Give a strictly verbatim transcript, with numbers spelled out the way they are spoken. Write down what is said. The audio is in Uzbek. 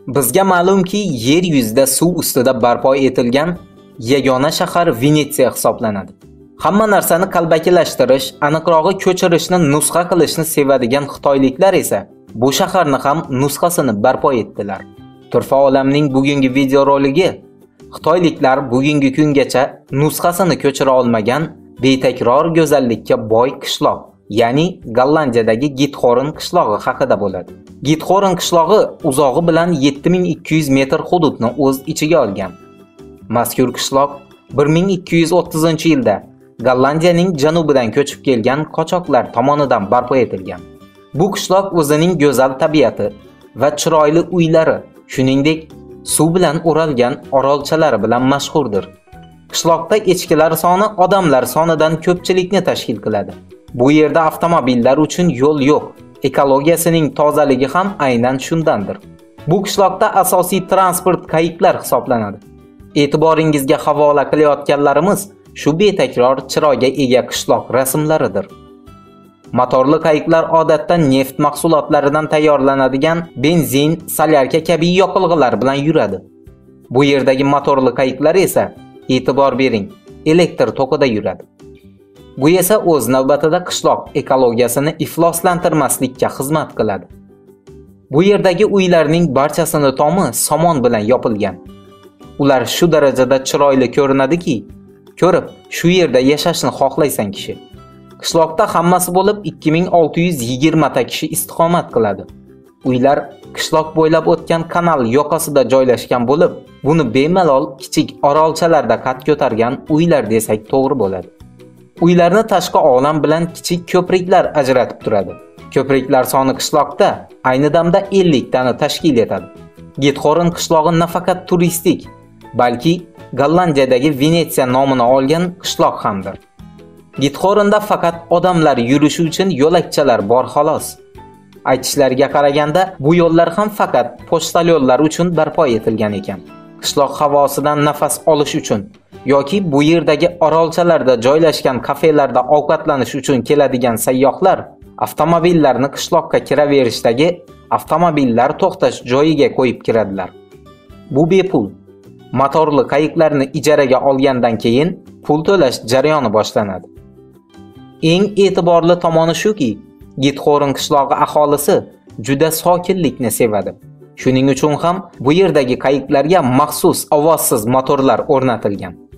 Bizga ma'lumki, yer yuzida suv ustida barpo etilgan yagona shahar Venetsiya hisoblanadi. Hamma narsani qalbakilashtirish, aniqrog'i ko'chirishni nusxa qilishni sevadigan xitoyliklar esa bu shaharni ham nusxasini barpo etdilar. Turfa olamning bugungi videoroligi xitoyliklar bugungi kungacha nusxasini ko'chira olmagan betakror go'zallikka boy qishloq, ya'ni Gollandiyadagi Gitxorn qishlog'i haqida bo'ladi. Gitxorn qishlog'i uzog'i bilan yetti ming ikki yuz metr hududni o'z ichiga olgan. Mazkur qishloq bir ming ikki yuz o'ttizinchi yilda Gollandiyaning janubidan ko'chib kelgan qochoqlar tomonidan barpo etilgan. Bu qishloq o'zining go'zal tabiati va chiroyli uylari, shuningdek, suv bilan o'ralgan orolchalari bilan mashhurdir. Qishloqda echkilar soni odamlar sonidan ko'pchilikni tashkil qiladi. Bu yerda avtomobillar uchun yo'l yo'q. Ekologiyasining tozaligi ham aynan shundandir. Bu qishloqda asosiy transport qayiqlar hisoblanadi. E'tiboringizga havola qilayotganlarimiz shu betakror chiroyga ega qishloq rasmlaridir. Motorli qayiqlar odatda neft mahsulotlaridan tayyorlanadigan benzin, solyarka kabi yoqilg'ilar bilan yuradi. Bu yerdagi motorli qayiqlar esa, e'tibor bering, elektr tokida yuradi. Bu esa o'z navbatida qishloq ekologiyasini ifloslantirmaslikka xizmat qiladi. Bu yerdagi uylarning barchasini tomi somon bilan yopilgan. Ular shu darajada chiroyli ko'rinadiki, ko'rib, shu yerda yashashni xohlaysan kishi. Qishloqda hammasi bo'lib ikki ming olti yuz yigirma ta kishi istiqomat qiladi. Uylar qishloq bo'ylab o'tgan kanal yoqasida joylashgan bo'lib, buni bemalol kichik orolchalarda qad ko'targan uylar desak to'g'ri bo'ladi. Uylarni tashqi olam bilan kichik ko'priklar ajratib turadi. Ko'priklar soni qishloqda ayni damda ellik tani tashkil etadi. Gitxorn qishlog'i nafaqat turistik, balki Gollandiyadagi Venetsiya nomini olgan qishloq hamdir. Gitxornda faqat odamlar yurishi uchun yo'lakchalar bor xolos. Aytishlariga qaraganda, bu yo'llar ham faqat pochtalyonlar uchun barpo etilgan ekan. Qishloq havosidan nafas olish uchun yoki bu yerdagi orolchalarda joylashgan kafelarda ovqatlanish uchun keladigan sayyohlar avtomobillarni qishloqqa kiraverishdagi avtomobillar to'xtash joyiga qo'yib kiradilar. Bu bepul. Motorli qayiqlarni ijaraga olgandan keyin pul to'lash jarayoni boshlanadi. Eng e'tiborli tomoni shuki, Gitxorn qishlog'i aholisi juda sokinlikni sevadi. Shuning uchun ham bu yerdagi qayiqlarga maxsus ovozsiz motorlar o'rnatilgan.